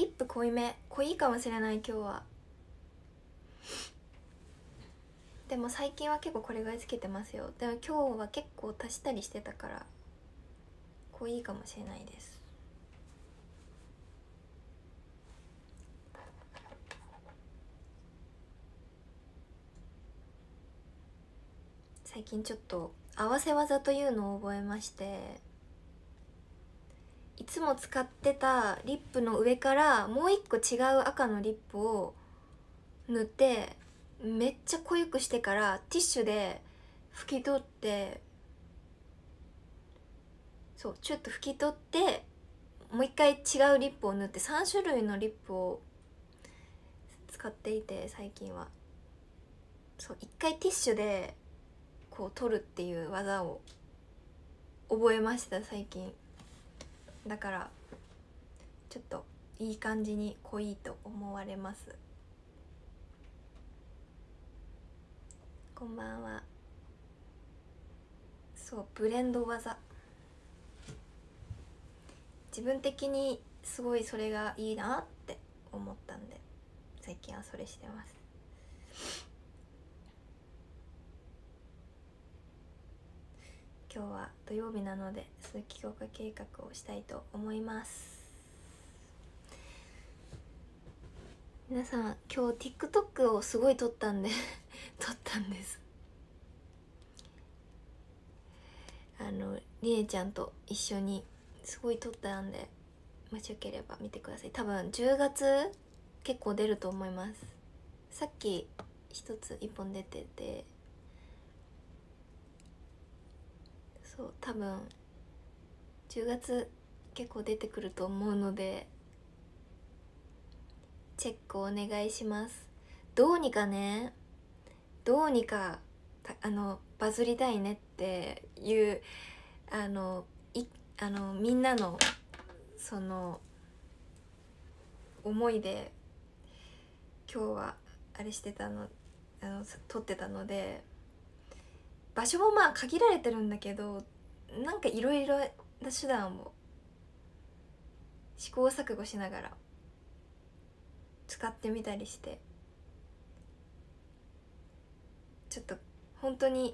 リップ濃いめ、濃いかもしれない今日は。でも最近は結構これぐらいつけてますよ。でも今日は結構足したりしてたから濃いかもしれないです。最近ちょっと合わせ技というのを覚えまして、いつも使ってたリップの上からもう一個違う赤のリップを塗ってめっちゃ濃ゆくしてからティッシュで拭き取って、そうちょっと拭き取ってもう一回違うリップを塗って3種類のリップを使っていて、最近はそう一回ティッシュでこう取るっていう技を覚えました最近。だからちょっといい感じに濃いと思われます。こんばんは。そうブレンド技、自分的にすごいそれがいいなって思ったんで最近はそれしてます。今日は土曜日なので鈴木強化計画をしたいと思います。皆さん今日 TikTok をすごい撮ったんで撮ったんです。りえちゃんと一緒にすごい撮ったんで、もしよければ見てください。多分10月結構出ると思います。さっき一本出てて、そう多分10月結構出てくると思うのでチェックお願いします。どうにかね、どうにかバズりたいねっていうみんなのその思いで今日はあれしてたの、撮ってたので、場所もまあ限られてるんだけど、なんかいろいろな手段を試行錯誤しながら使ってみたりして、ちょっと本当に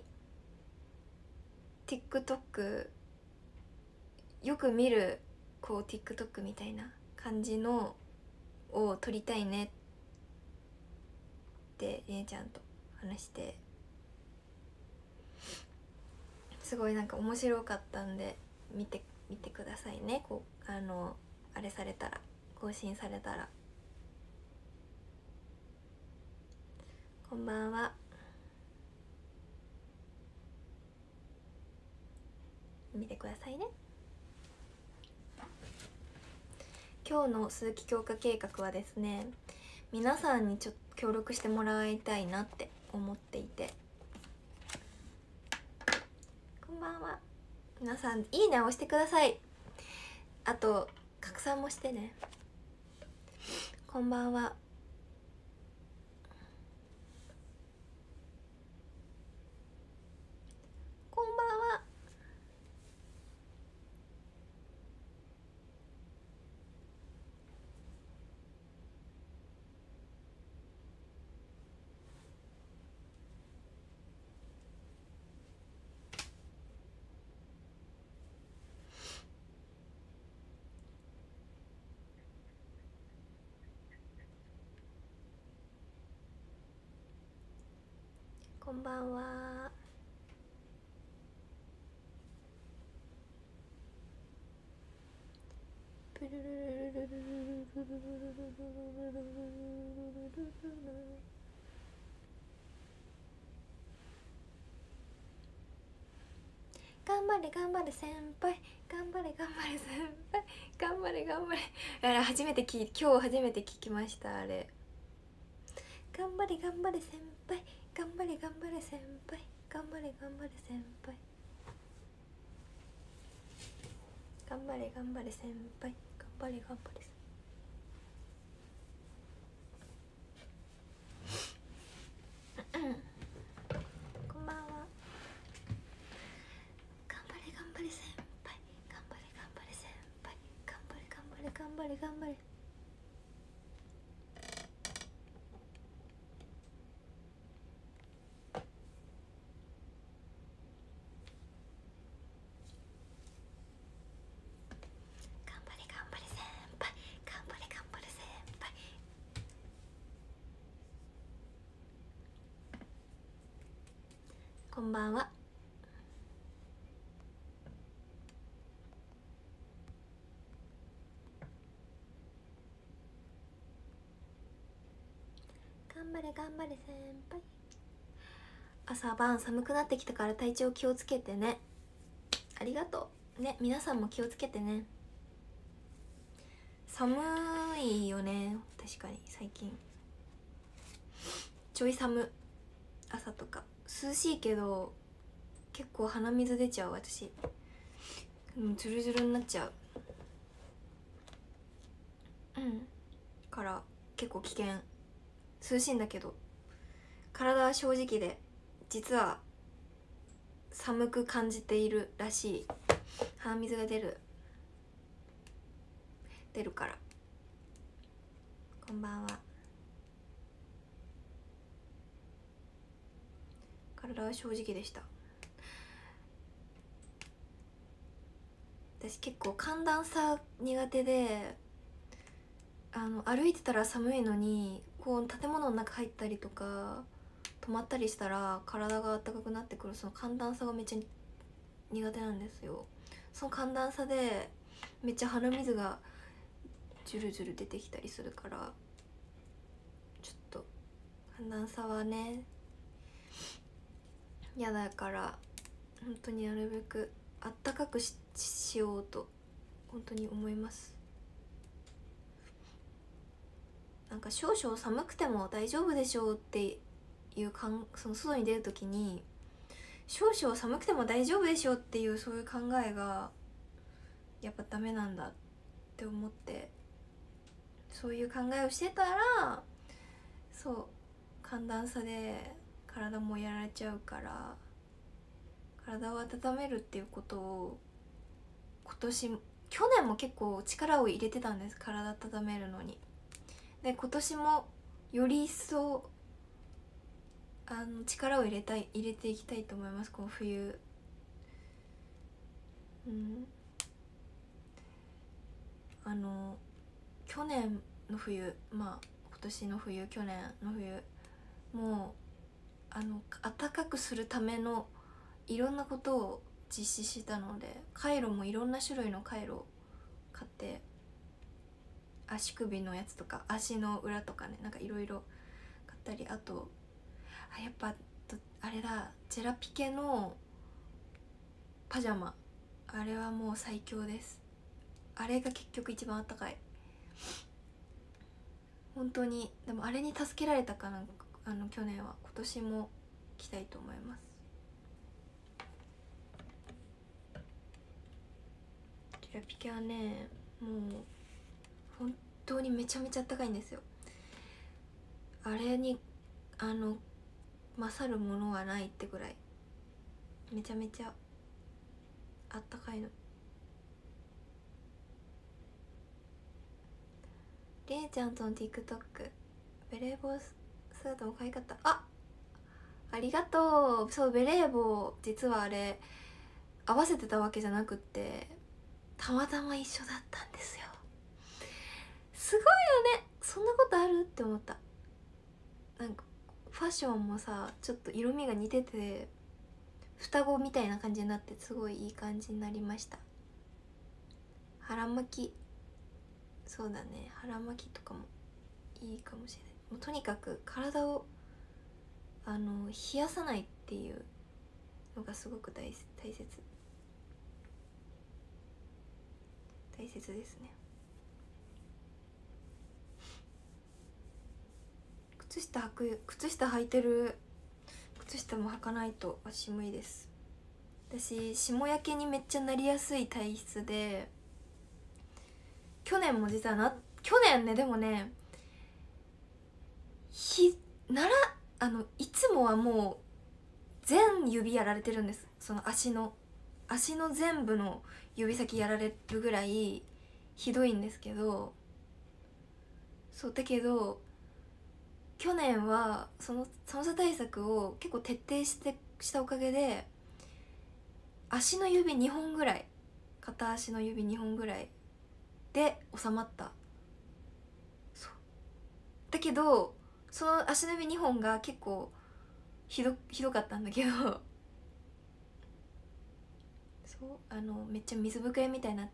TikTok よく見るこう TikTok みたいな感じのを撮りたいねって姉ちゃんと話して、すごいなんか面白かったんで見てくださいね。こうあれされたら、更新されたら。こんばんは。見てくださいね。今日の鈴木強化計画はですね、皆さんにちょっと協力してもらいたいなって思っていて、こんばんは。皆さんいいねを押してください。あと拡散もしてね。こんばんは。こんばんは。こんばんは。頑張れ頑張れ先輩、頑張れ頑張れ先輩、頑張れ頑張れ。あれ今日初めて聞きました。あれ頑張れ頑張れ先輩、頑張れ頑張れ先輩、頑張れ頑張れ先輩、頑張れ頑張れ先輩、頑張れ頑張れ。こんばんは。頑張れ頑張れ先輩、頑張れ頑張れ先輩、頑張れ頑張れ頑張れ頑張れ。 こんばんは。頑張れ頑張れ先輩。朝晩寒くなってきたから体調気をつけてね。ありがとうね。皆さんも気をつけてね。寒いよね、確かに最近ちょい寒。朝とか涼しいけど結構鼻水出ちゃう私。ズルズルになっちゃう。から結構危険。涼しいんだけど体は正直で実は寒く感じているらしい。鼻水が出るから。こんばんは。体は正直でした。私結構寒暖差苦手で、歩いてたら寒いのにこう建物の中入ったりとか止まったりしたら体が暖かくなってくる、その寒暖差がめっちゃ苦手なんですよ。その寒暖差でめっちゃ鼻水がジュルジュル出てきたりするから、ちょっと寒暖差はね嫌だから本当になるべくあったかく しようと本当に思います。なんか少々寒くても大丈夫でしょうっていうその外に出る時に少々寒くても大丈夫でしょうっていうそういう考えがやっぱダメなんだって思って、そういう考えをしてたらそう寒暖差で体もやられちゃうから、体を温めるっていうことを去年も結構力を入れてたんです、体温めるのに。で今年もより一層力を入れていきたいと思います、この冬。去年の冬、今年の冬、去年の冬もう暖かくするためのいろんなことを実施したので、カイロもいろんな種類のカイロを買って、足首のやつとか足の裏とかね、なんかいろいろ買ったり、あとやっぱあれだ、ジェラピケのパジャマ、あれはもう最強です。あれが結局一番あったかい本当に。でもあれに助けられたかな、去年は。今年も着たいと思います。ジェラピケはねもう本当にめちゃめちゃあったかいんですよ。あれに勝るものはないってぐらいめちゃめちゃあったかいの。れいちゃんとの TikTok ベレー帽姿も可愛かった。ありがとう。そう、ベレー帽実はあれ合わせてたわけじゃなくってたまたま一緒だったんですよ。すごいよね、そんなことあるって思った。なんかファッションもさちょっと色味が似てて双子みたいな感じになってすごいいい感じになりました。腹巻き、そうだね、腹巻きとかもいいかもしれない。もうとにかく体を冷やさないっていうのがすごく大切ですね。靴下履いてる靴下も履かないと足無理です。私霜焼けにめっちゃなりやすい体質で、去年も実は去年ね、でもねいつもはもう全指やられてるんです。その足の全部の指先やられるぐらいひどいんですけど、そうだけど去年はその寒さ対策を結構徹底したおかげで足の指2本ぐらい、片足の指2本ぐらいで収まった。そうだけどその足の指2本が結構ひどかったんだけどそうめっちゃ水ぶくれみたいになって、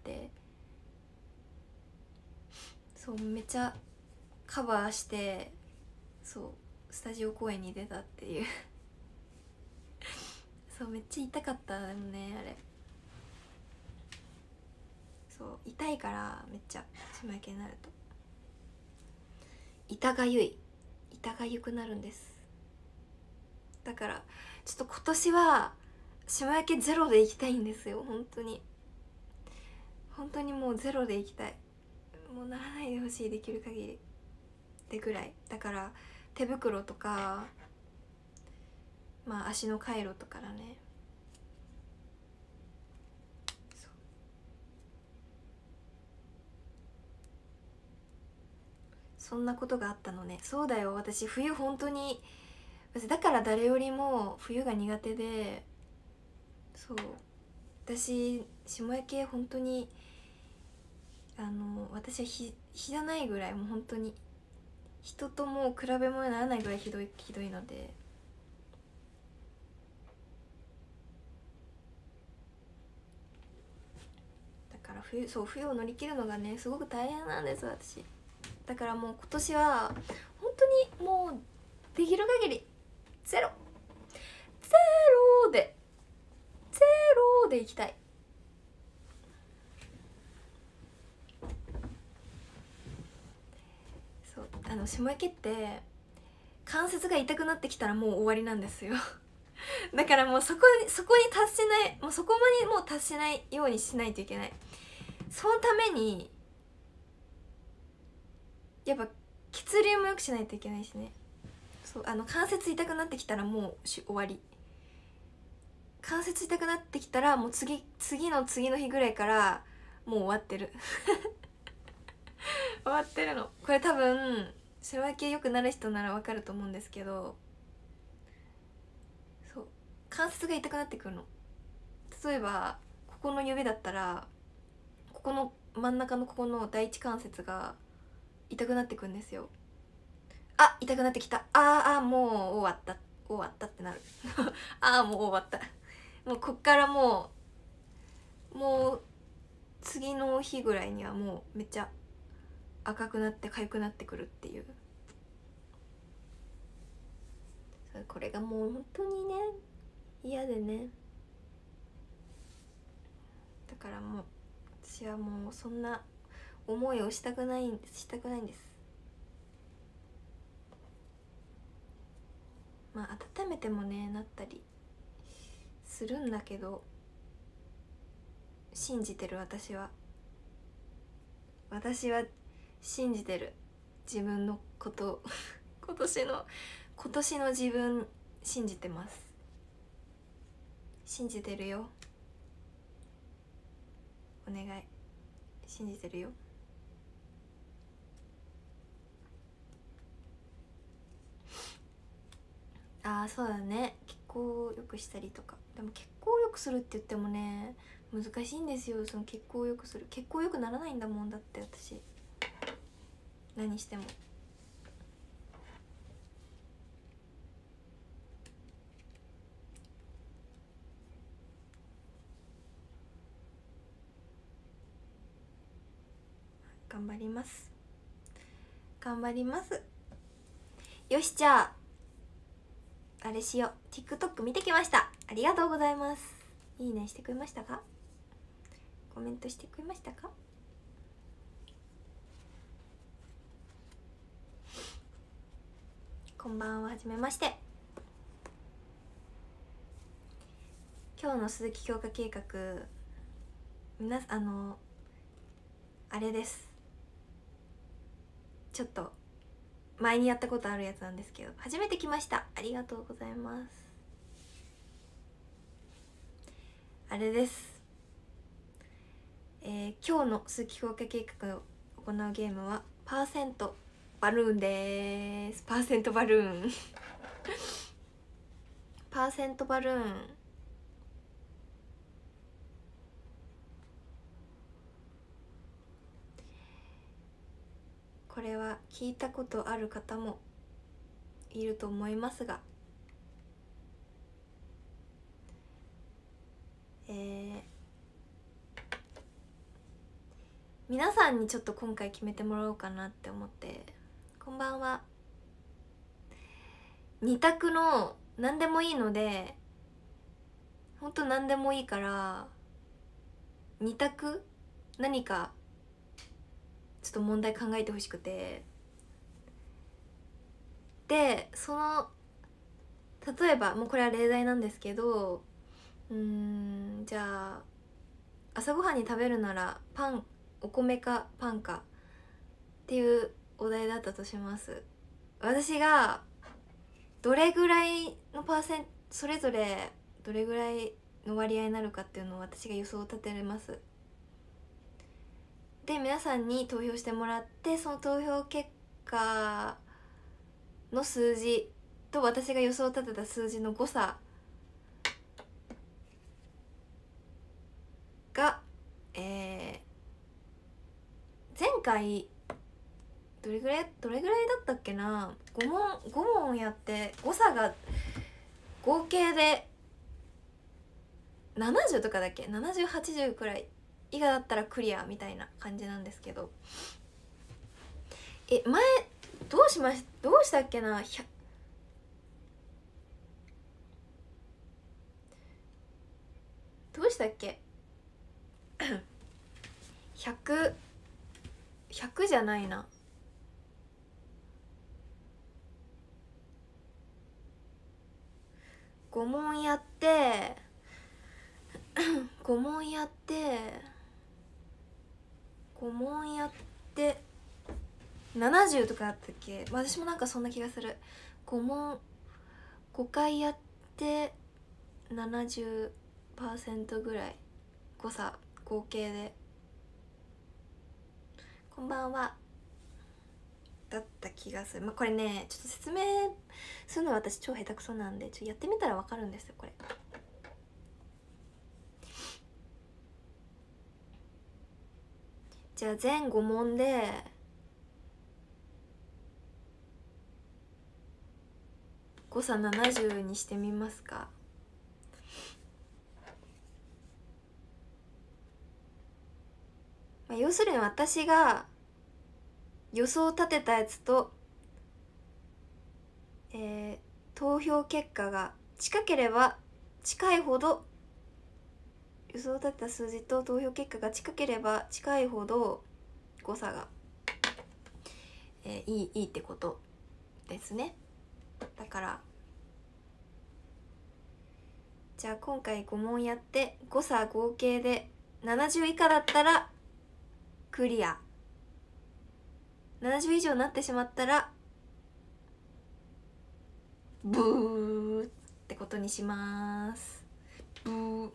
そうめっちゃカバーして、そうスタジオ公演に出たっていうそうめっちゃ痛かったでもね、あれ。そう痛いからめっちゃ島焼けになると痛がゆくなるんです。だからちょっと今年は島焼けゼロでいきたいんですよ。本当にもうゼロでいきたい。もうならないでほしい、できる限りってぐらい。だから手袋とか、まあ足の回路とかだね。そんなことがあったのね。そうだよ、私冬本当に、だから誰よりも冬が苦手で、そう私霜焼け本当に私は日じゃないぐらい、もう本当に人ともう比べ物にならないぐらいひどいので、だから冬を乗り切るのがねすごく大変なんです私。だからもう今年は本当にもうできる限りゼロでいきたい。そう霜焼けって関節が痛くなってきたらもう終わりなんですよだからもうそこに達しない、もうそこまでもう達しないようにしないといけない。そのためにやっぱ血流も良くしないといけないしね。そう関節痛くなってきたらもう終わり。関節痛くなってきたらもう次の日ぐらいからもう終わってる終わってるの。これ多分白焼けよくなる人ならわかると思うんですけど、そう関節が痛くなってくるの。例えばここの指だったらここの真ん中のここの第一関節が痛くなってくんですよ。あ、痛くなってきた、もう終わったってなるもう終わった。もうこっからもう次の日ぐらいにはもうめっちゃ赤くなって痒くなってくるっていう。これがもう本当にね嫌でね。だからもう私はもうそんな思いをしたくないんです。まあ温めてもねなったりするんだけど、信じてる。私は信じてる自分のこと今年の自分信じてます。信じてるよ、お願い、信じてるよ。そうだね、血行を良くしたりとか。でも血行を良くするって言ってもね難しいんですよ。その血行を良くする、血行良くならないんだもん。だって私何しても。頑張ります。よし、じゃああれしよう。 TikTok 見てきました。ありがとうございます。いいねしてくれましたか？コメントしてくれましたか？こんばんは、はじめまして。今日の鈴木強化計画、あれです。ちょっと前にやったことあるやつなんですけど、初めて来ました。ありがとうございます。あれです。今日の鈴木強化計画を行うゲームはパーセントバルーンです。パーセントバルーンパーセントバルーン。これは聞いたことある方もいると思いますが、 皆さんにちょっと今回決めてもらおうかなって思って。こんばんは。2択の何でもいいので、ほんと何でもいいから2択何かちょっと問題考えてほしくて、でその例えばもうこれは例題なんですけど、じゃあ朝ごはんに食べるならパン、お米かパンかっていうお題だったとします。私がどれぐらいのそれぞれどれぐらいの割合になるかっていうのを私が予想を立てれます。で皆さんに投票してもらって、その投票結果の数字と私が予想を立てた数字の誤差が、前回どれぐらいだったっけな、5問やって誤差が合計で70とかだっけ、70、80くらい以下だったらクリアみたいな感じなんですけど、前どうしたっけな、どうしたっけ100じゃないな、5問やって5問やって70とかあったっけ、私もなんかそんな気がする。5回やって70% ぐらい誤差合計で、こんばんはだった気がする。これねちょっと説明するのは私超下手くそなんで、やってみたら分かるんですよこれ。じゃあ全5問で誤差70にしてみますか。要するに私が予想立てたやつと、投票結果が近ければ近いほど、予想立てた数字と投票結果が近ければ近いほど誤差が、いいってことですね。だからじゃあ今回5問やって誤差合計で70以下だったらクリア、70以上になってしまったらブーってことにします。ブー、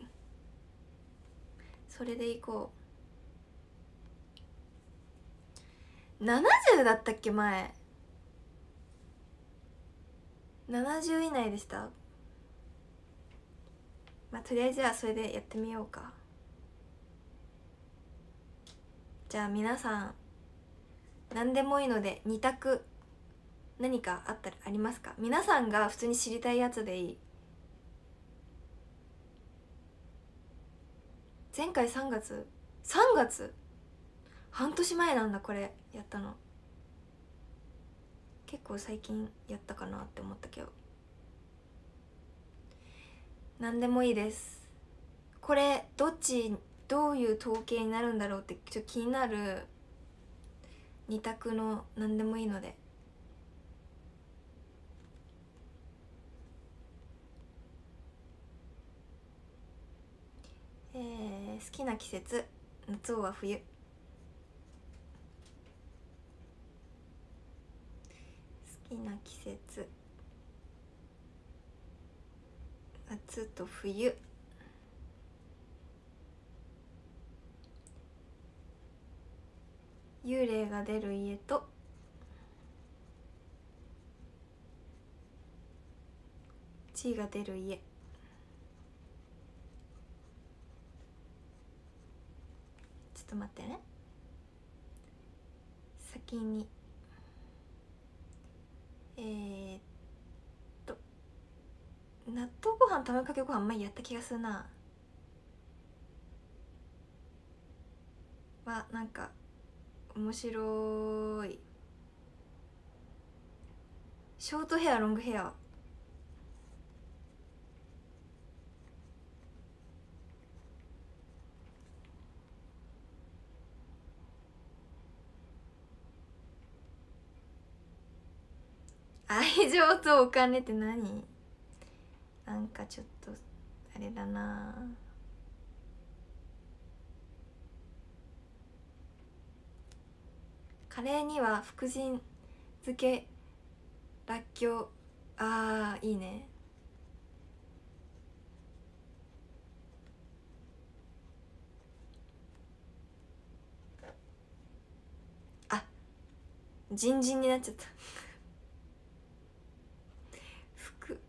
それでいこう。70だったっけ前、70以内でした。とりあえずじゃあそれでやってみようか。じゃあ皆さん何でもいいので2択何かあったらありますか。皆さんが普通に知りたいやつでいい。前回3月半年前なんだこれやったの。結構最近やったかなって思ったけど、何でもいいです。これどういう統計になるんだろうってちょっと気になる2択の何でもいいので。好きな季節、夏は冬。好きな季節、夏と冬。幽霊が出る家と血が出る家。ちょっと待ってね、先に納豆ご飯卵かけご飯前やった気がするな。なんか面白い。ショートヘアロングヘア、愛情とお金って何？なんかちょっとあれだな。カレーには福神漬け、らっきょう、あーいいね。あ、ジンジンになっちゃった福、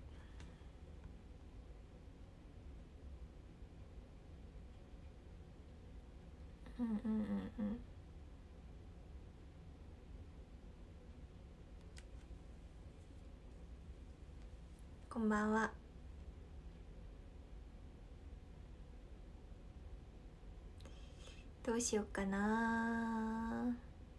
うんうんうんうん。こんばんは。どうしようかな。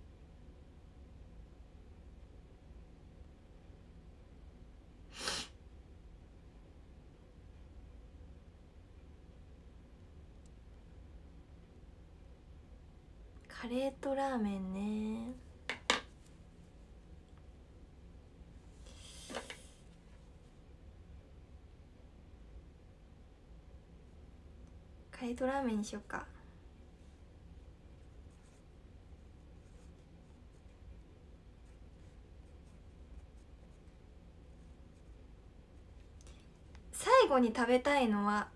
カレーとラーメンね。カレーとラーメンにしようか。最後に食べたいのは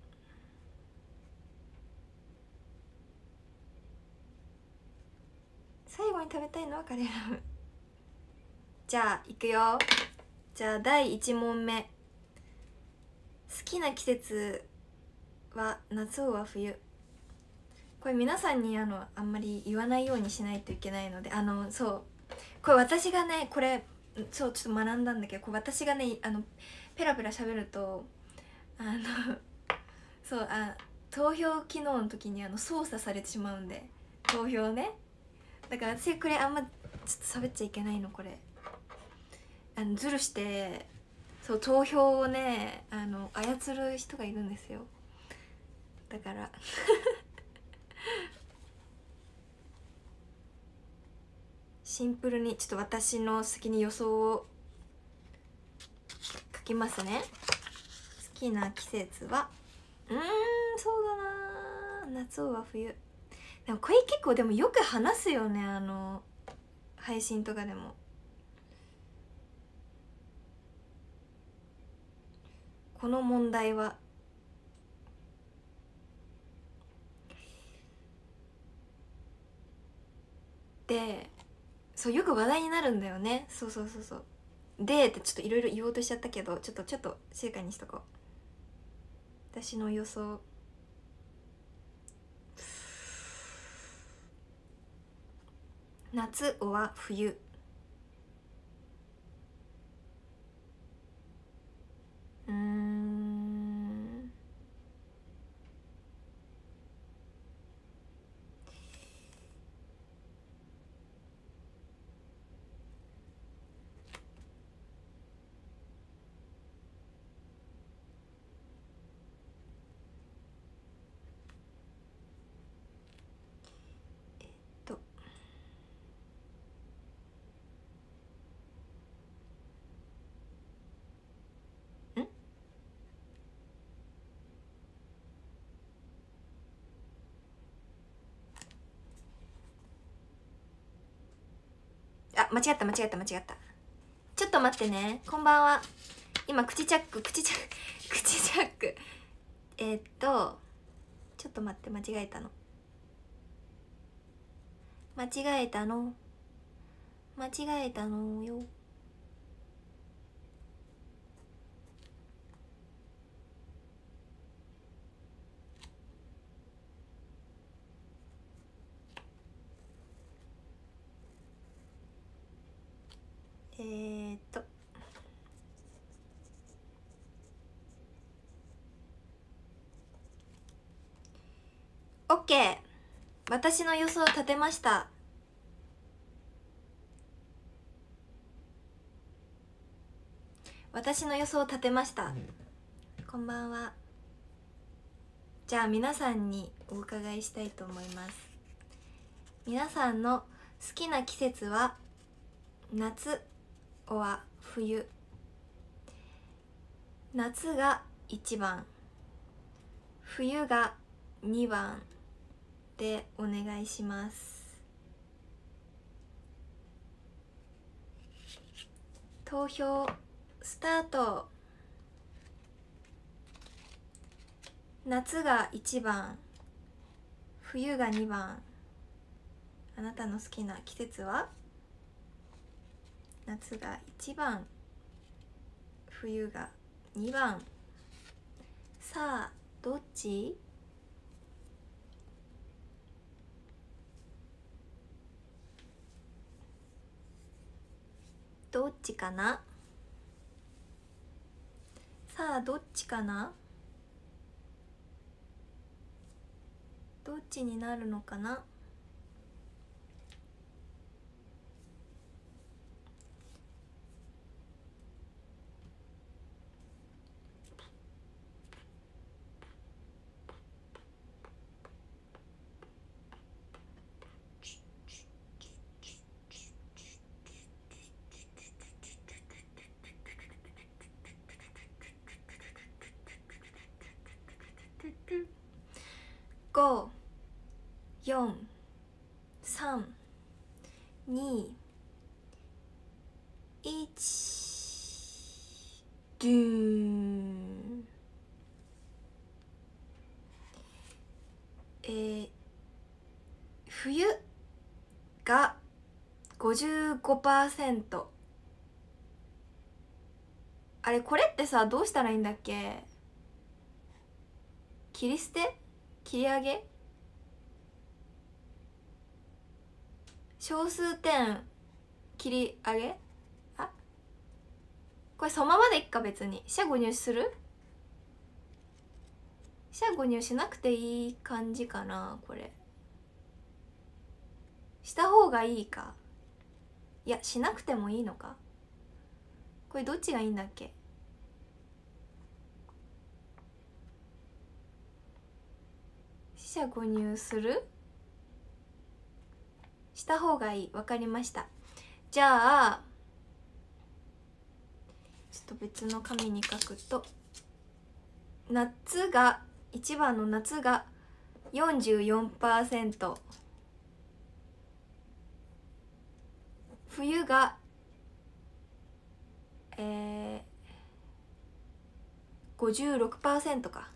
最後に食べたいのはカレーラーメン。じゃあいくよ。じゃあ第1問目、好きな季節は夏は冬。これ皆さんにあんまり言わないようにしないといけないので、そうこれ私がね、これそうちょっと学んだんだけど、これ私がねペラペラ喋るとそう投票機能の時に操作されてしまうんで、投票ね。だから私これあんまちょっと喋っちゃいけないの。これズルして、そう投票をね操る人がいるんですよ。だからシンプルにちょっと私の好きに予想を書きますね。好きな季節はそうだな、夏は冬。でもこれ結構でもよく話すよね、配信とかでも。この問題はで、そうよく話題になるんだよね。そうそうそうそう。でってちょっといろいろ言おうとしちゃったけど、ちょっと静かにしとこう。私の予想、夏は冬。とんあ、間違った。ちょっと待ってね。こんばんは。今口チャックちょっと待って、間違えたのよ。オッケー、私の予想立てました。 私の予想を立てました。こんばんは。じゃあ皆さんにお伺いしたいと思います。皆さんの好きな季節は夏は冬？夏が1番、冬が2番でお願いします。投票スタート。夏が1番、冬が2番。あなたの好きな季節は？夏が1番、冬が2番。さあどっち？どっちかな？さあどっちかな？どっちになるのかな？5、4、3、2、1。ドゥーン。冬が 55%。あれこれってさ、どうしたらいいんだっけ？切り捨て？切り上げ？小数点切り上げ？あ、これそのままでいっか。別に四捨五入する？四捨五入しなくていい感じかな。これした方がいいか。いやしなくてもいいのか。これどっちがいいんだっけ？四捨五入する？した方がいい。わかりました。じゃあちょっと別の紙に書くと、夏が1番の夏が 44%、 冬が56% か。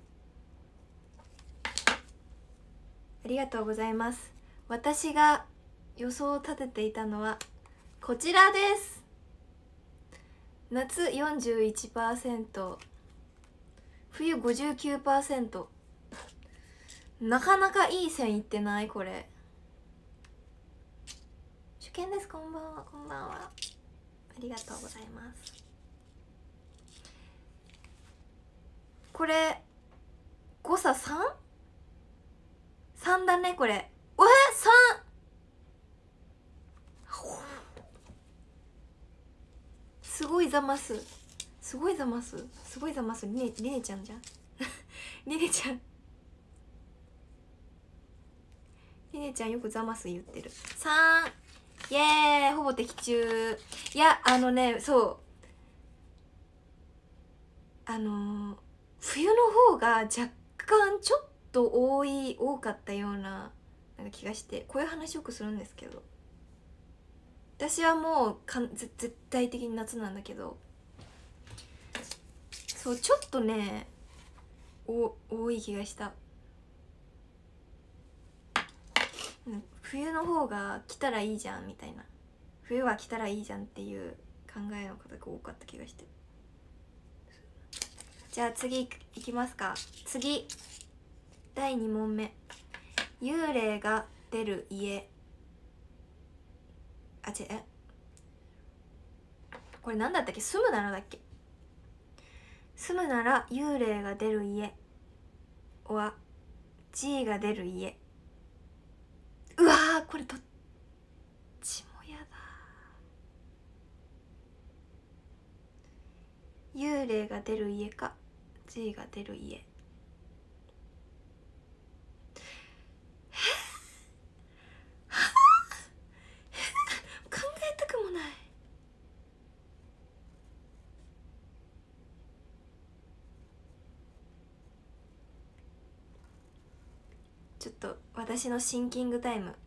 ありがとうございます。私が予想を立てていたのはこちらです。夏 41%、 冬 59%。 なかなかいい線いってない？これ受験です。こんばんは。こんばんは。ありがとうございます。これ誤差 3？3 だねこれ。3！すごいざます。すごいざます。すごいざます。りねちゃんじゃん。りねちゃん。りねちゃんよくざます言ってる。3！イエーイ、ほぼ的中。いやそう冬の方が若干ちょっと多かったような気がして、こういう話よくするんですけど、私はもう絶対的に夏なんだけど、そうちょっとね多い気がした。冬の方が来たらいいじゃんみたいな、冬は来たらいいじゃんっていう考えの方が多かった気がして。じゃあ次いきますか。次第2問目。幽霊が出る家。これなんだったっけ？住むならだっけ？住むなら幽霊が出る家は G が出る家。うわー、これどっちもやだ。 幽霊が出る家か G が出る家。考えたくもない。ちょっと私のシンキングタイム。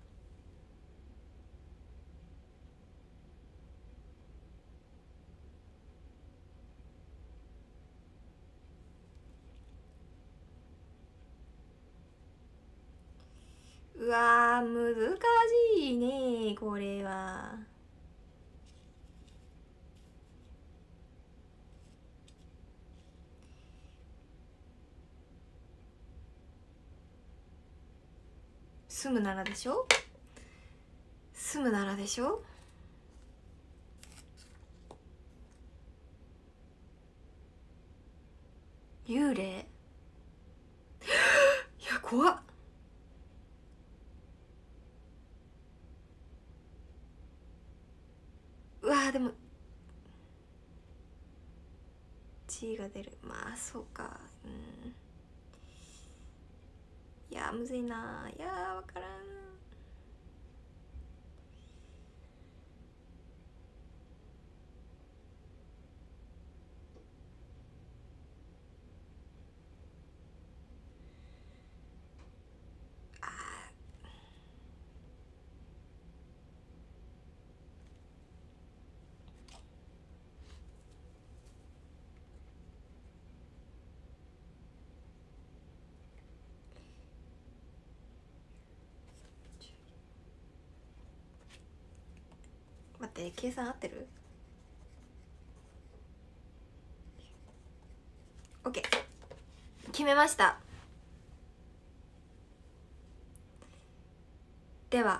うわー難しいねこれは。住むならでしょ、住むならでしょ。幽霊いや怖っ。うわーでも G が出る。まあそうか。うん、いやむずいな。いやわからん。待って計算合ってる？ OK 決めました。では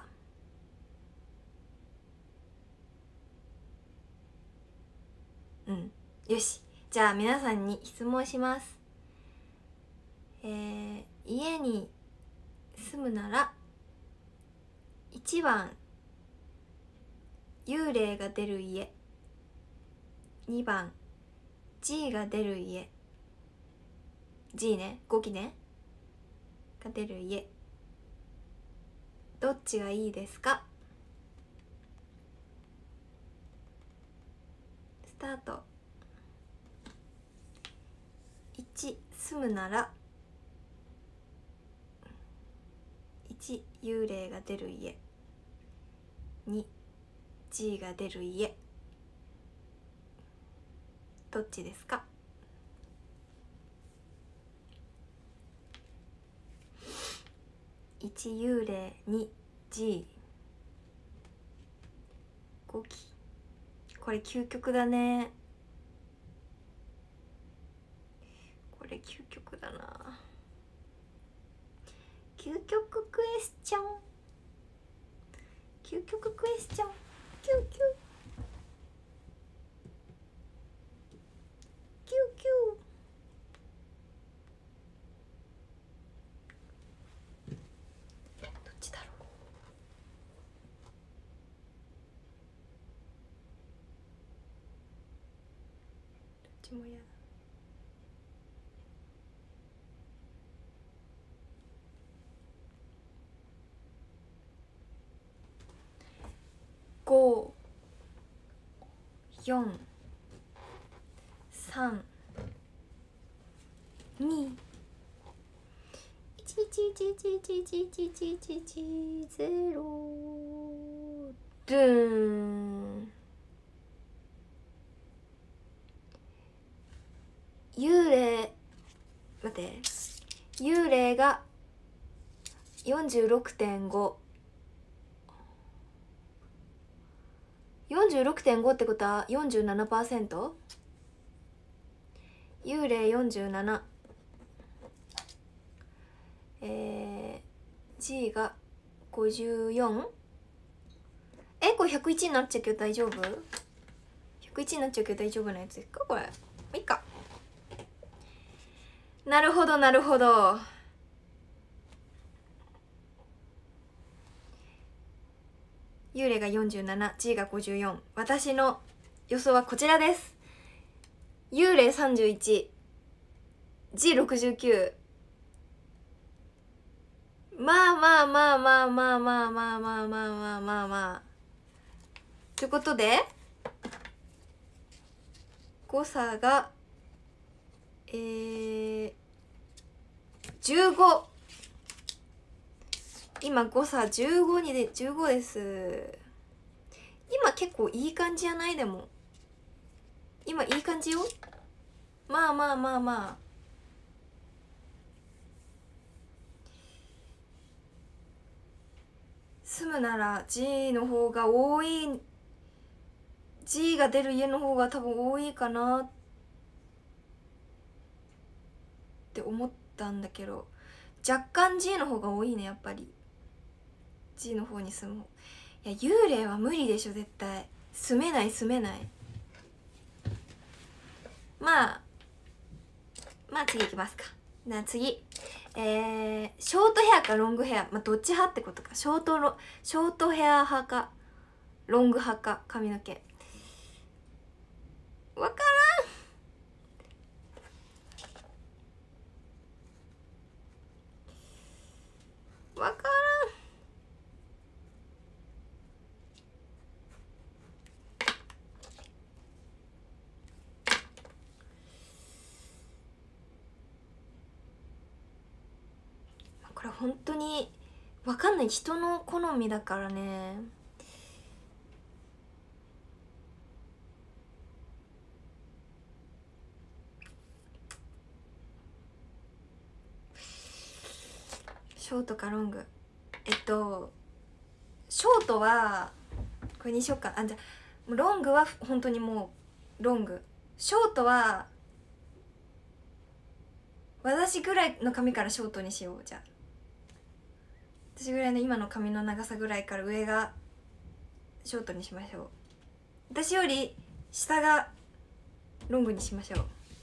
よし、じゃあ皆さんに質問します。家に住むなら1番幽霊が出る家、2番 G が出る家、 G ね、5期ねが出る家、どっちがいいですか？スタート。1住むなら1幽霊が出る家、2 G が出る家、どっちですか？1幽霊 2 G 5期。これ究極だね。これ究極だな。究極クエスチョン、究極クエスチョン、キューキューキューキュー。どっちだろう。どっちも嫌だ。5、4、3、2、11111111110ドゥーン。幽霊、待って、幽霊が 46.5。46.5 ってことは 47%？ 幽霊47、G が54。これ101になっちゃうけど大丈夫？ 101 になっちゃうけど大丈夫なやつですかこれ。いいか。なるほどなるほど。幽霊が47、G が54。私の予想はこちらです。 幽霊 31G69。まあまあまあまあまあまあまあまあまあまあまあまあということで誤差が15。今誤差15にで15です。今結構いい感じじゃない？でも今いい感じよ。まあまあまあまあ住むなら G の方が多い。 G が出る家の方が多分多いかなって思ったんだけど、若干 G の方が多いね。やっぱり G の方に住む方。いや幽霊は無理でしょ絶対。住めない住めない。まあ次行きますか。な次ショートヘアかロングヘア、まあどっち派ってことか。ショートヘア派かロング派か。髪の毛わからんわからん。これ本当にわかんない。人の好みだからね。ショートかロング。ショートはこれにしよっか。じゃあロングは本当にもうロング。ショートは私ぐらいの髪からショートにしよう。じゃあ私ぐらいの今の髪の長さぐらいから上がショートにしましょう。私より下がロングにしましょう。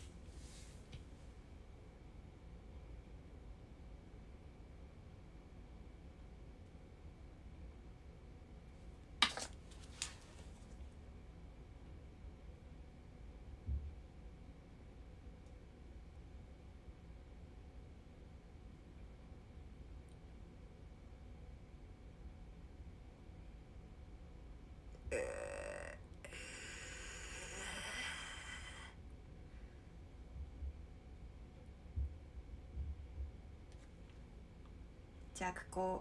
じゃあここ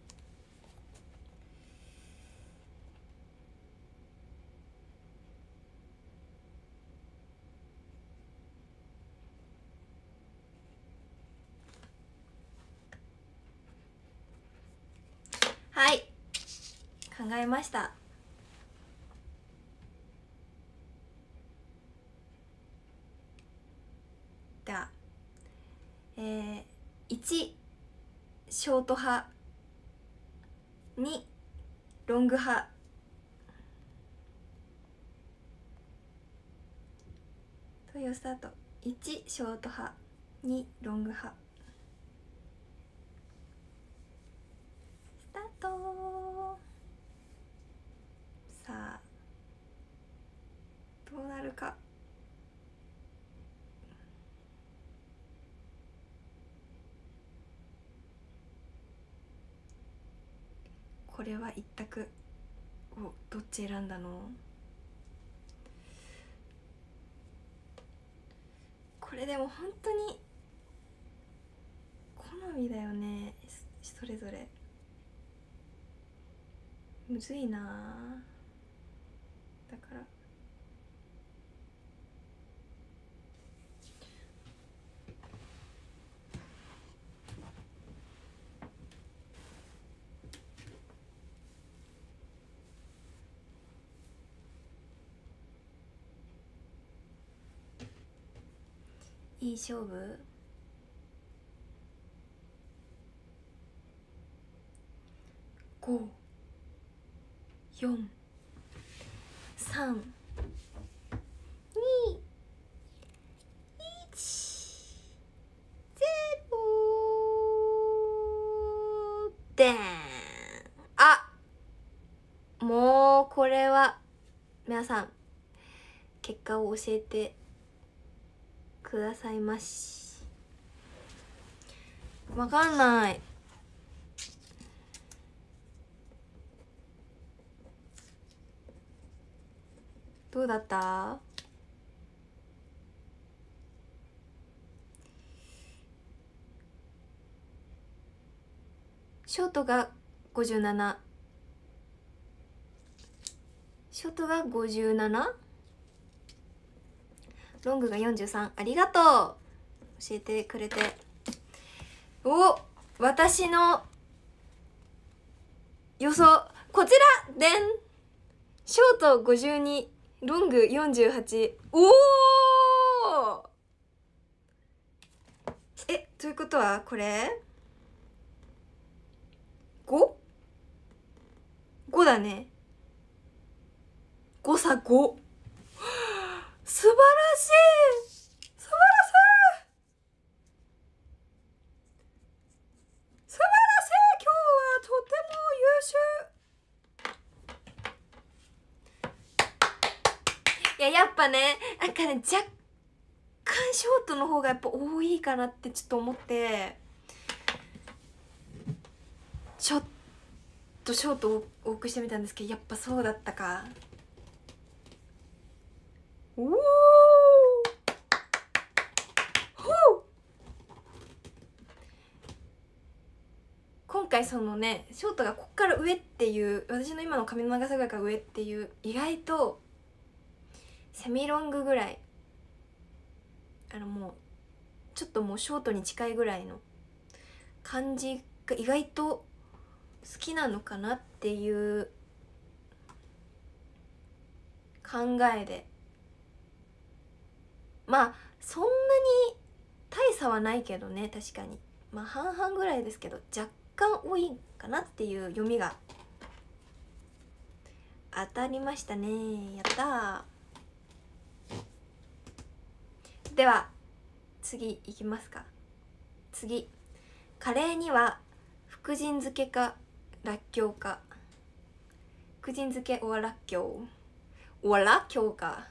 はい考えました。では1ショート派2ロング派。投票スタート。1ショート派2ロング派。スタート。さあどうなるか。これは一択。お、どっち選んだの？これでも本当に好みだよね。それぞれむずいな。だからいい勝負。5、4、3、2、1、0でん。あ、もうこれは皆さん結果を教えてくださいまし。わかんない。どうだった？ショートが57、ショートが 57？ ロングが43。ありがとう、教えてくれて。お、私の予想こちらでん。ショート52、ロング48。おお、ということはこれ 5？ 5だね。誤差5。素晴らしい、素晴らしい、素晴らしい。今日はとても優秀。いや、やっぱね、なんかね、若干ショートの方がやっぱ多いかなってちょっと思って、ちょっとショートを多くしてみたんですけど、やっぱそうだったか。おお、今回そのね、ショートがこっから上っていう、私の今の髪の長さぐらいから上っていう、意外とセミロングぐらい、もうちょっともうショートに近いぐらいの感じが意外と好きなのかなっていう考えで、まあそんなに大差はないけどね、確かにまあ半々ぐらいですけど、若干多いかなっていう読みが当たりましたね。やったー。では次いきますか。次、カレーには福神漬けからっきょうか。福神漬けおわらっきょう、おわらっきょうか。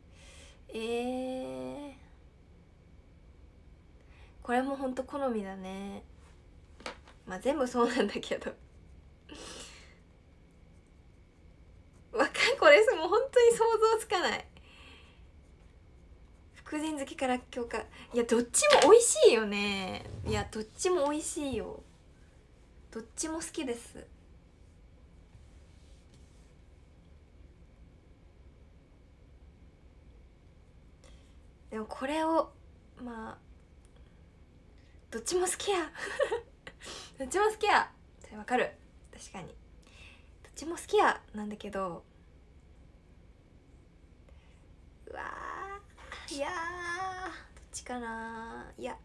これもほんと好みだね。まあ全部そうなんだけどこれもう本当に想像つかない。福神漬けからっきょうか。いや、どっちも美味しいよね。いや、どっちも美味しいよ。どっちも好きです。でもこれをまあどっちも好きやどっちも好きや、それわかる。確かにどっちも好きやなんだけど、うわー、いやー、どっちかな。いや、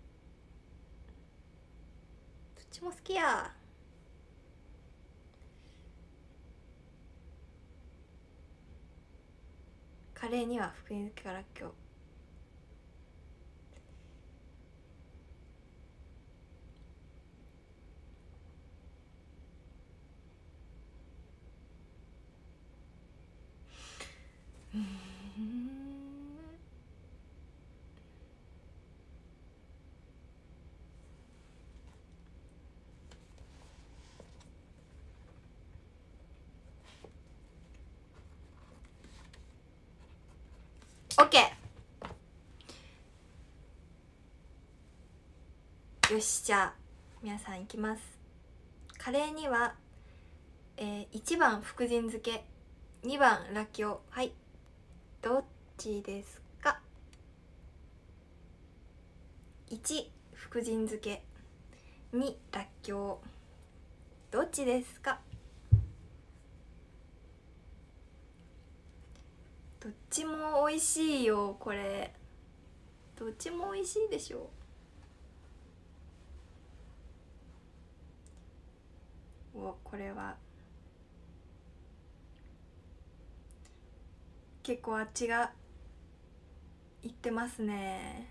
どっちも好きや。カレーには福神漬けからっきょう。オッケー。よし、じゃあ皆さんいきます。カレーには、1番福神漬け、2番らっきょう。はい、どっちですか。1福神漬け、2らっきょう、どっちですか。どっちも美味しいよ。これどっちも美味しいでしょ。これは結構あっちがいってますね。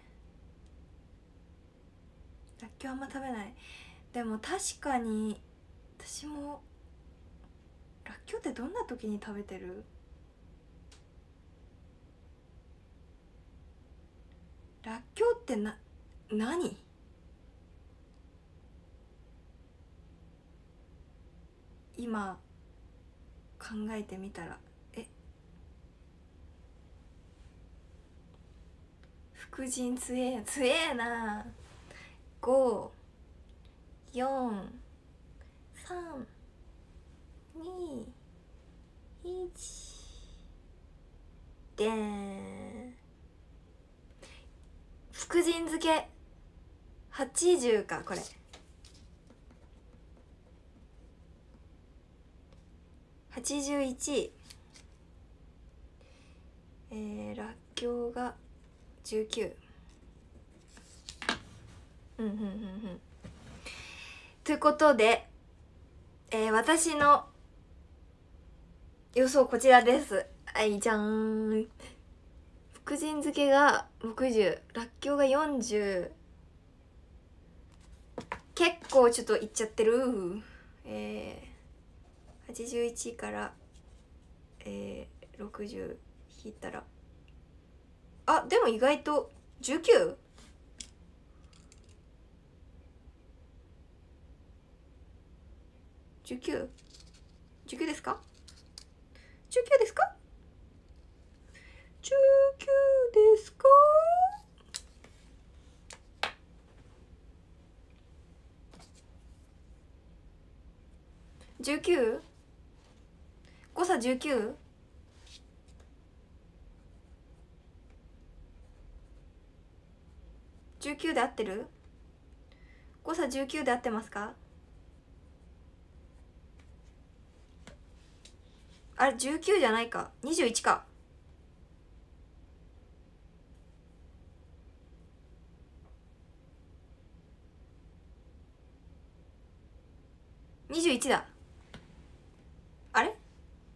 らっきょうあんま食べない。でも確かに私もらっきょうってどんな時に食べてる？ らっきょうって何？今考えてみたら福神つえな。5、4、3、2、1でーん。福神漬け80か。これ81、らっきょうが19。ということで、私の予想こちらです。はいじゃーん。福神漬けが60、らっきょうが40。結構ちょっといっちゃってる。81から、60引いたら、あ、でも意外と 19？ 19？ 19ですか？ 19 ですか？ 19 ですか？19？ 誤差 19？ 19で合ってる？誤差19で合ってますか？あれ19じゃないか、21か。21だ。あれ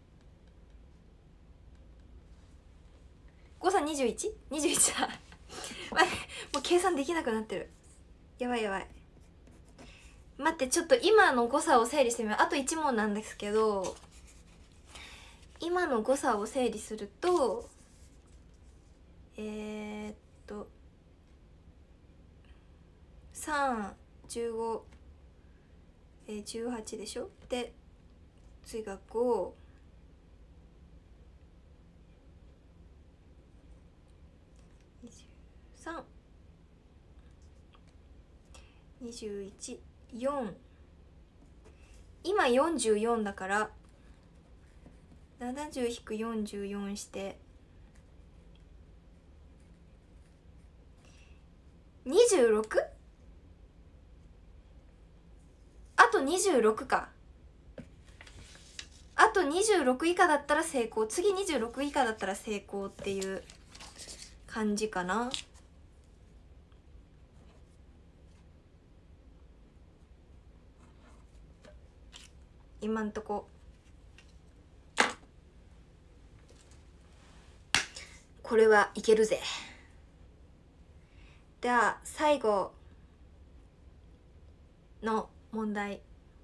誤差 21？21 だ待って、もう計算できなくなってる。やばいやばい。待って、ちょっと今の誤差を整理してみよう。あと1問なんですけど、今の誤差を整理すると3、15、18でしょ。で次が5、23、21、4。今44だから70-44して 26？ あと26か。あと26以下だったら成功。次26以下だったら成功っていう感じかな。今んとこ。これはいけるぜ。では最後の問題。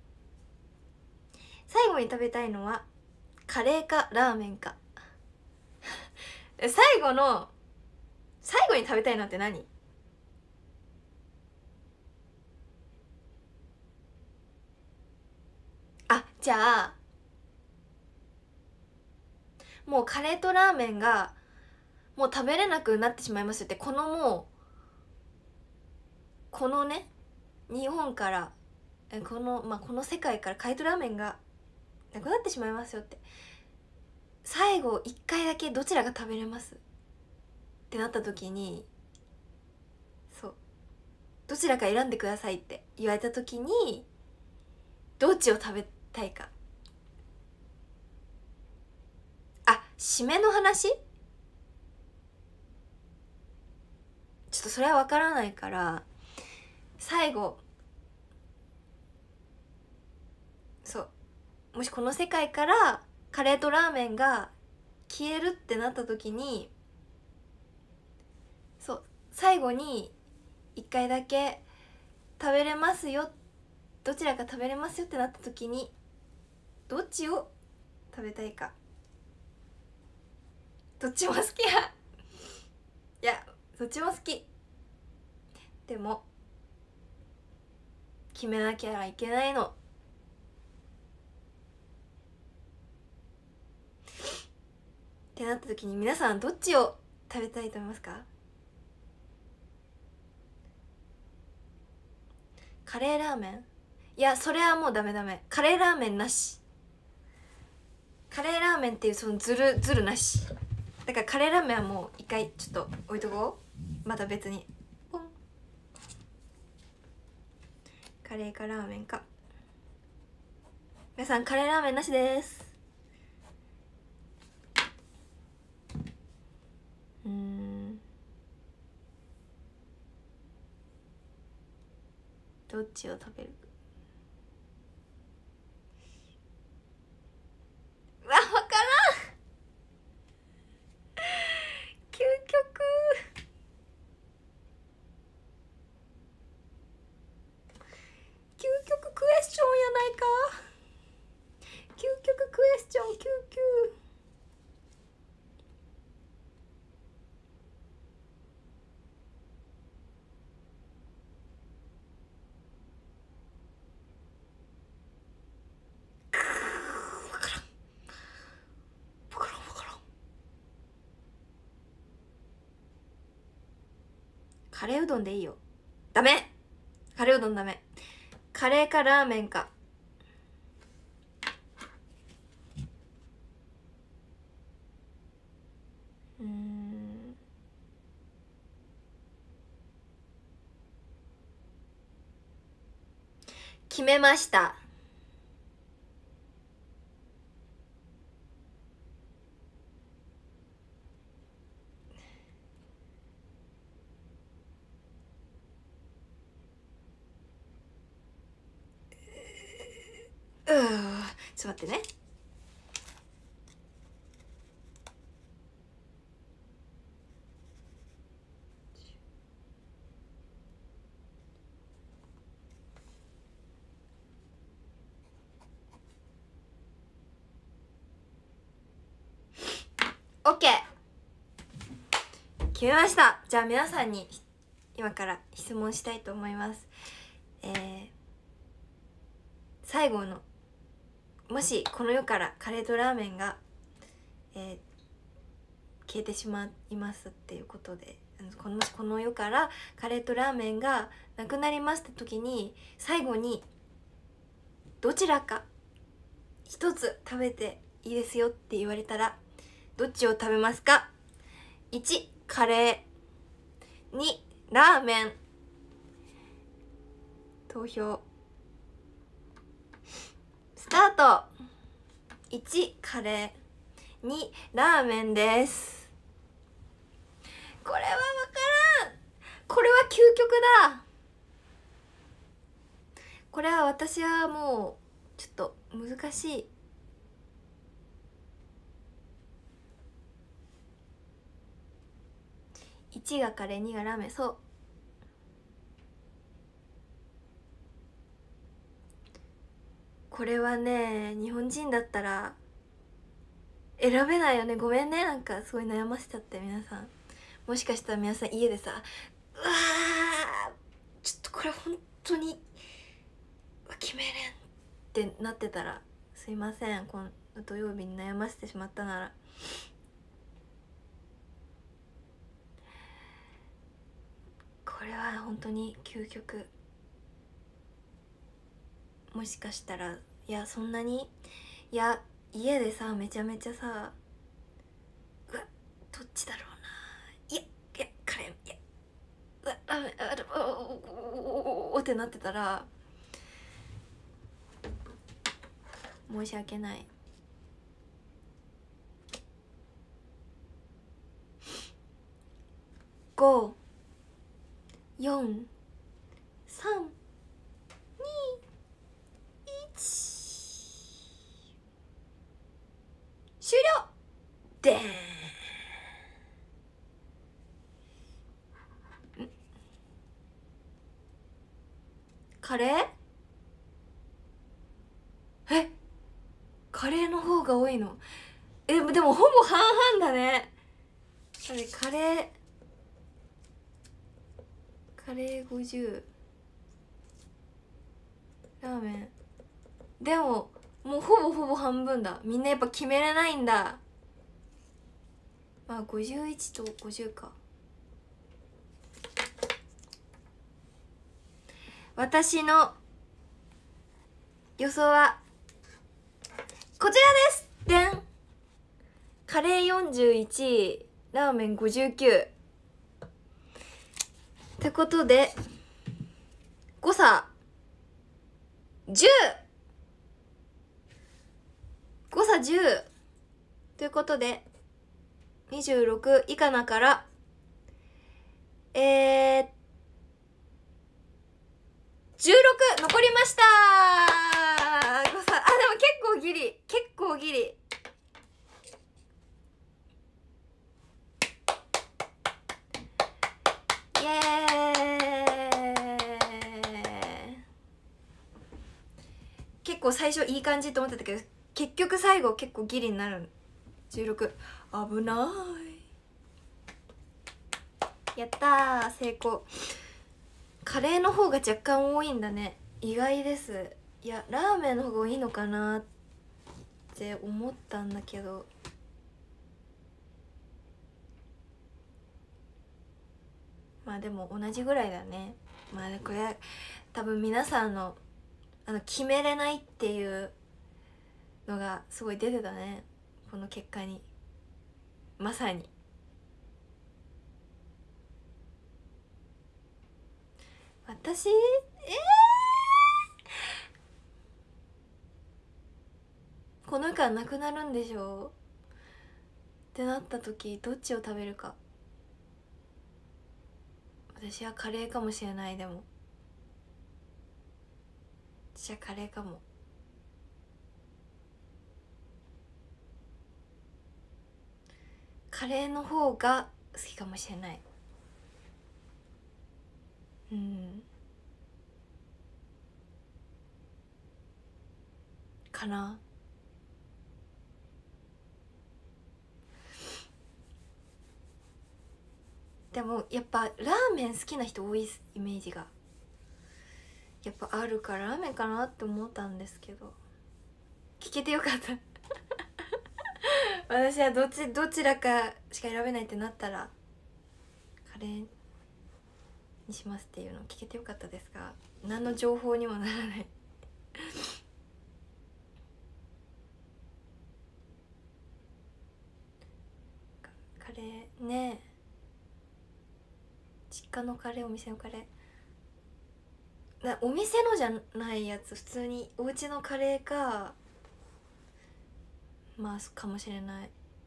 最後に食べたいのはカレーかラーメンか最後に食べたいのって何？あ、じゃあもうカレーとラーメンがもう食べれなくなってしまいますよって、このね、日本からこの世界からカレーとラーメンがなくなってしまいますよって、最後1回だけどちらが食べれますってなった時に、そうどちらか選んでくださいって言われた時にどっちを食べたいか。あ、締めの話？ちょっとそれは分からないから、最後もしこの世界からカレーとラーメンが消えるってなった時に、最後に1回だけ食べれますよ、どちらか食べれますよってなった時にどっちを食べたいか。どっちも好きやいやどっちも好き。 でも決めなきゃいけないの。ってなった時に皆さんどっちを食べたいと思いますか？カレーラーメン？いや、それはもうダメ。カレーラーメンなし。カレーラーメンっていうそのズルなし。だからカレーラーメンはもう一回ちょっと置いとこう。また別にポン。カレーかラーメンか。皆さんカレーラーメンなしです。どっちを食べる？うわ、分からん。究極クエスチョンやないか。究極クエスチョン究極。カレーうどんでいいよ。ダメ。カレーうどんダメ。カレーかラーメンか。決めました。ちょっと待ってね。オッケー、決めました。じゃあ皆さんに今から質問したいと思います。最後の、もしこの世からカレーとラーメンが、消えてしまいますっていうことで、もしこの世からカレーとラーメンがなくなりますって時に、最後にどちらか一つ食べていいですよって言われたらどっちを食べますか？ 1 カレー、2ラーメン。投票スタート。1カレー、2ラーメンです。これは分からん。これは究極だ。これは私はもうちょっと難しい。1がカレー、2がラーメン。そう、これはね、日本人だったら選べないよね。ごめんね、なんかすごい悩ませちゃって。皆さんもしかしたら皆さん家でさ、うわーちょっとこれ本当に決めれんってなってたらすいません。この土曜日に悩ませてしまったなら。これは本当に究極。もしかしたら、いやそんなに、いや家でさめちゃめちゃさ、うわどっちだろうな、いやカレー、いやうわラーメン、おってなってたら申し訳ない。5、4、3、2、1、終了でーん。カレー？カレーの方が多いの？でもほぼ半々だね。カレーカレー50、ラーメンでももうほぼ半分だ。みんなやっぱ決めれないんだ。まあ51と50か。私の予想はこちらです。でん、カレー41、ラーメン59ってことで誤差10、誤差10ということで26以下だから16残りました。誤差、あ、でも結構ギリイエーイ。結構最初いい感じと思ってたけど結局最後結構ギリになる。16、危ない。やったー、成功。カレーの方が若干多いんだね。意外です。いやラーメンの方がいいのかなって思ったんだけど、まあでも同じぐらいだね。まあこれ多分皆さんの決めれないっていうのがすごい出てたね、この結果に。まさに私この間なくなるんでしょってなった時どっちを食べるか。私はカレーかもしれない。でも私はカレーかも。カレーの方が好きかもしれない。かな。でもやっぱラーメン好きな人多いイメージがやっぱあるからラーメンかなって思ったんですけど、聞けてよかった私はどちらかしか選べないってなったらカレーにしますっていうのを聞けてよかったですが、何の情報にもならないカレーねえ、実家のカレー、お店のカレー、お店のじゃないやつ、普通にお家のカレーか、まあかもしれない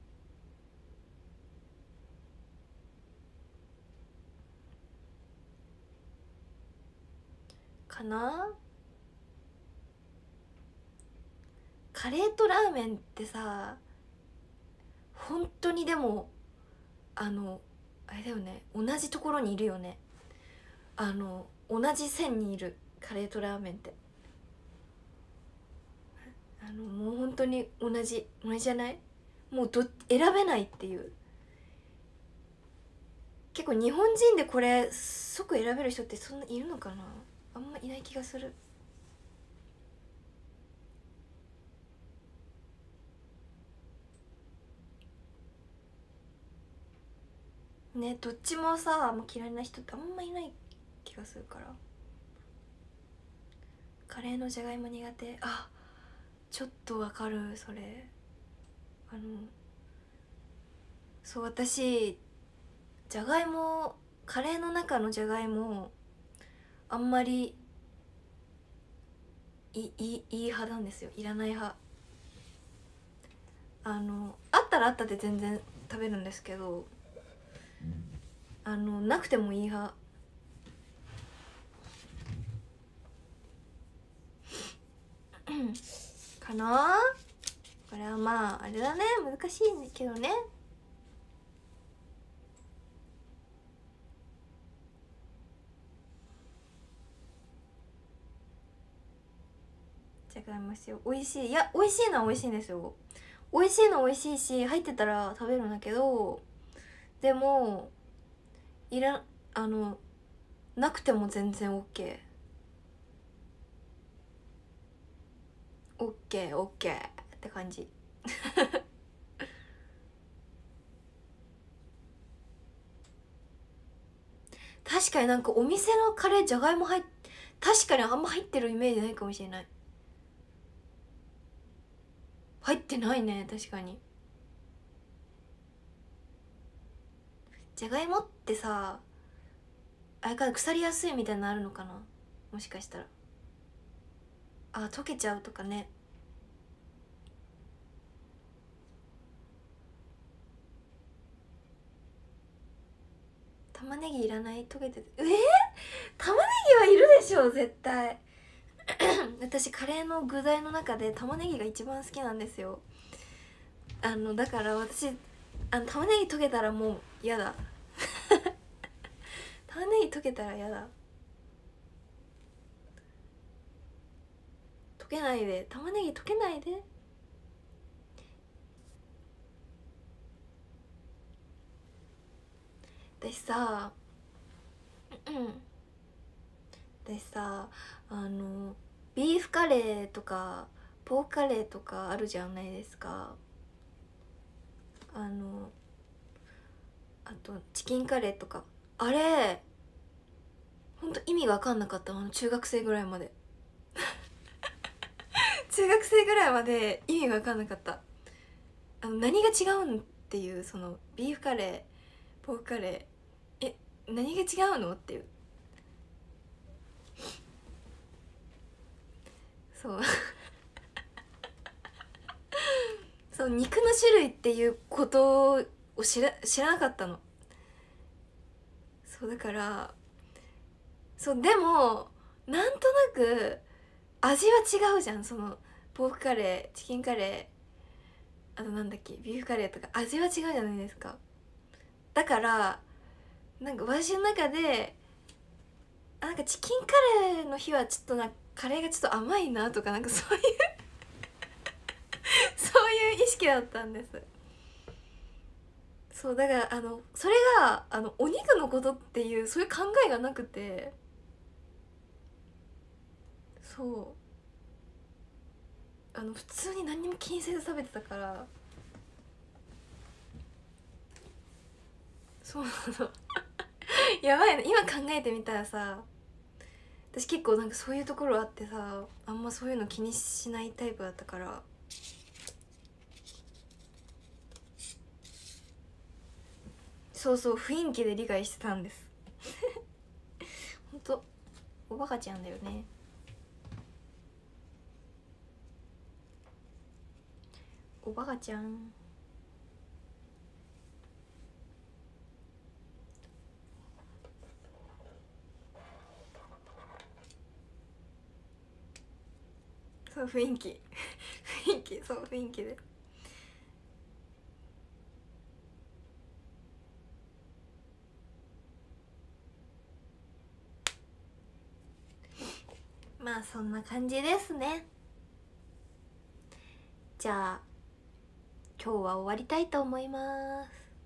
かな。カレーとラーメンってさ本当にでもあれだよね、同じところにいるよね。同じ線にいる。カレーとラーメンってもう本当に同じじゃない？もう選べないっていう。結構日本人でこれ即選べる人ってそんないるのかな。あんまいない気がする。ね、どっちもさもう嫌いな人ってあんまいない気がするから。カレーのじゃがいも苦手。あ、ちょっとわかるそれ。そう、私じゃがいも、カレーの中のじゃがいもあんまりいい派なんですよ。いらない派。あったらあったで全然食べるんですけど、なくてもいい派かな。これはまああれだね、難しいけどね。じゃがいもしよう。美味しい。いや美味しいのは美味しいんですよ。美味しいの美味しいし入ってたら食べるんだけど、でもなくても全然 OK。 って感じ確かになんかお店のカレーじゃがいも確かにあんま入ってるイメージないかもしれない。入ってないね、確かに。じゃがいもってさ、あれから腐りやすいみたいなのあるのかな、もしかしたら。あ、溶けちゃうとかね。玉ねぎいらない？溶けて玉ねぎはいるでしょ絶対私カレーの具材の中で玉ねぎが一番好きなんですよ。だから私玉ねぎ溶けたらもう嫌だ玉ねぎ溶けたら嫌だ。溶けないで、玉ねぎ溶けないで。私さ私さビーフカレーとかポークカレーとかあるじゃないですか。あとチキンカレーとか、あれほんと意味が分かんなかったの、中学生ぐらいまで中学生ぐらいまで意味が分かんなかった。何が違うんっていう、そのビーフカレーポークカレー何が違うのっていうそうそう肉の種類っていうことを知らなかったの。そうだからそうでもなんとなく味は違うじゃん。そのポークカレーチキンカレー、あとなんだっけビーフカレーとか味は違うじゃないですか。だからなんか私の中でなんかチキンカレーの日はちょっとカレーがちょっと甘いなとか、なんかそういうそういう意識だったんです。そうだからそれがお肉のことっていうそういう考えがなくて、そう普通に何にも気にせず食べてたから。そうなのやばいね、今考えてみたらさ、私結構なんかそういうところあってさ、あんまそういうの気にしないタイプだったから。そうそう、雰囲気で理解してたんですほんとおバカちゃんだよね。おバカちゃん。そう雰囲気雰囲気、そう雰囲気で。まあそんな感じですね。じゃあ今日は終わりたいと思います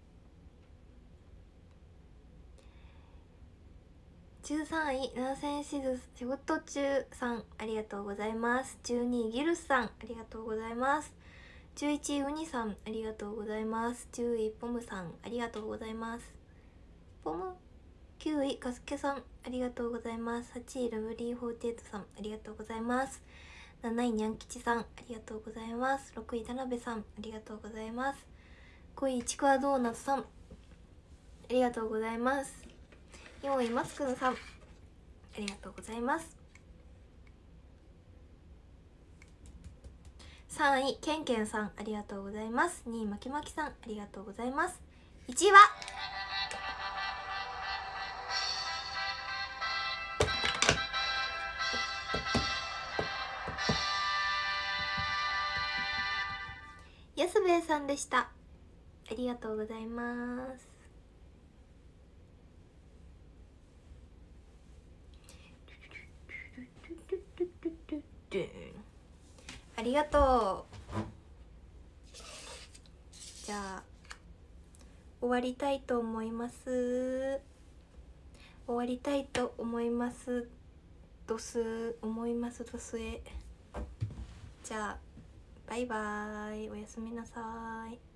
。13位7000シズ仕事中さん、ありがとうございます。12位ギルスさん、ありがとうございます。11位ウニさん、ありがとうございます。10位ポムさん、ありがとうございます。ポム。9位カスケさん、ありがとうございます。8位ラブリー48さん、ありがとうございます。7位にゃんきちさん、ありがとうございます。6位田辺さん、ありがとうございます。5位ちくわドーナツさん、ありがとうございます。4位マツくんさん、ありがとうございます。3位けんけんさん、ありがとうございます。2位まきまきさん、ありがとうございます。1位は安兵衛さんでした。ありがとうございます。ありがとう。じゃあ終わりたいと思います。終終わりたいと思いますどすえ。じゃあバイバーイ、おやすみなさい。